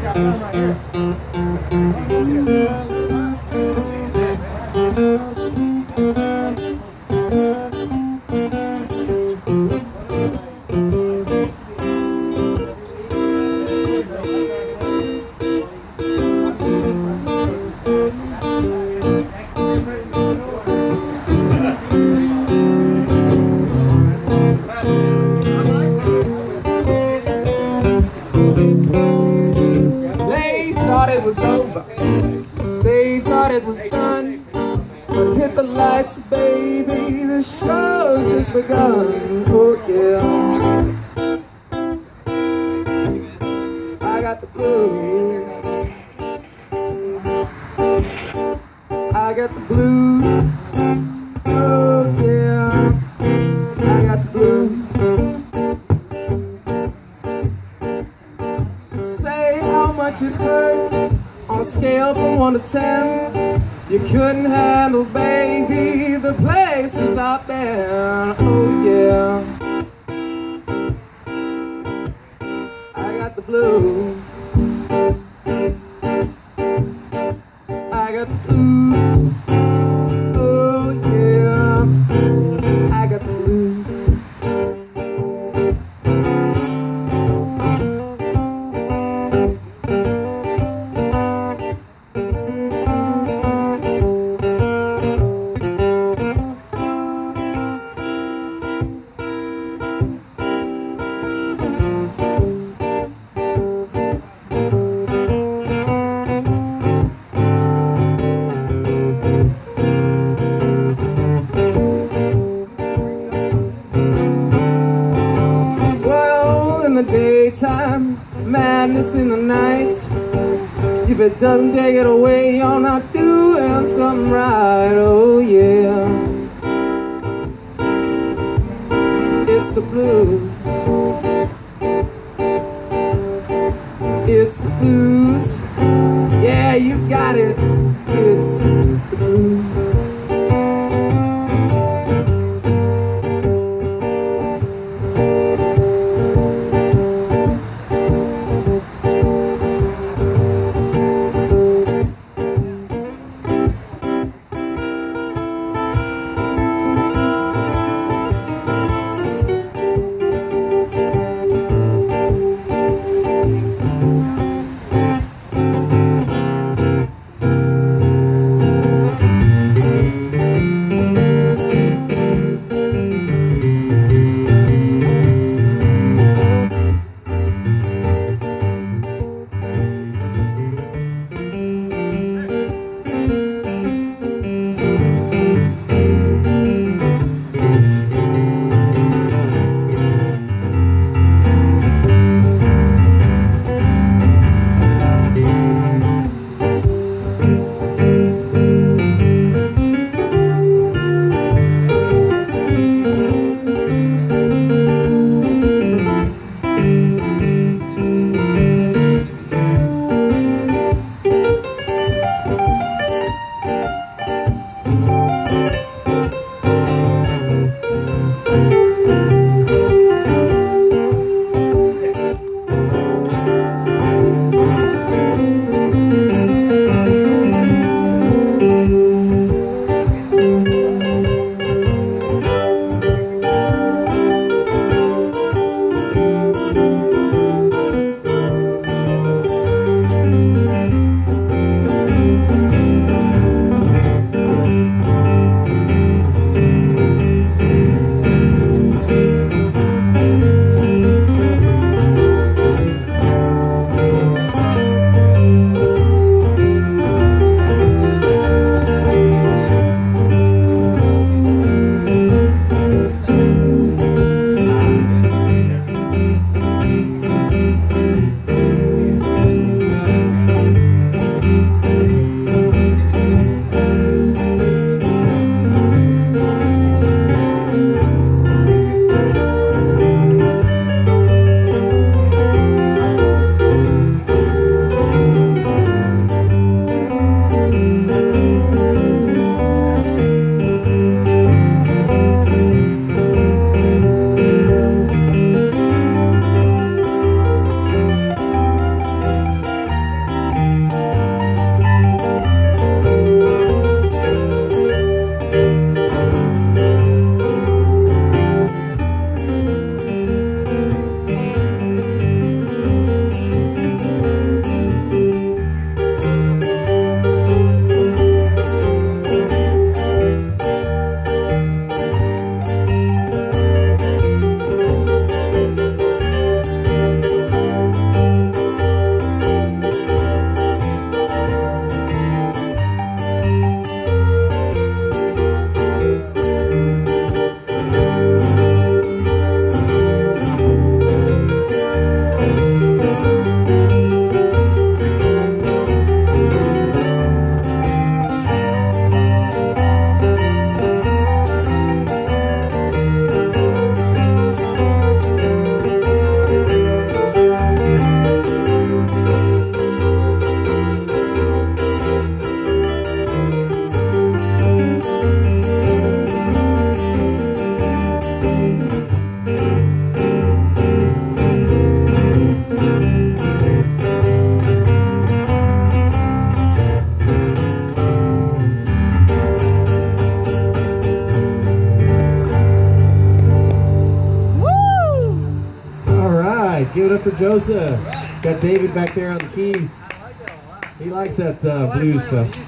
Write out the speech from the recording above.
They thought it was over, they thought it was done, but hit the lights, baby, the show's just begun. Oh yeah, I got the blues, I got the blues. Oh yeah, I got the blues. Say how much it hurts on a scale from 1 to 10. You couldn't handle, baby, the places I've been. Oh yeah, I got the blues, I got the blues. Oh yeah, I got the blues. In the daytime, madness in the night. If it doesn't take it away, you're not doing something right. Oh yeah, it's the blues, it's the blues. Yeah, you got it, it's the blues. Give it up for Joseph. Got David back there on the keys. He likes that blues stuff.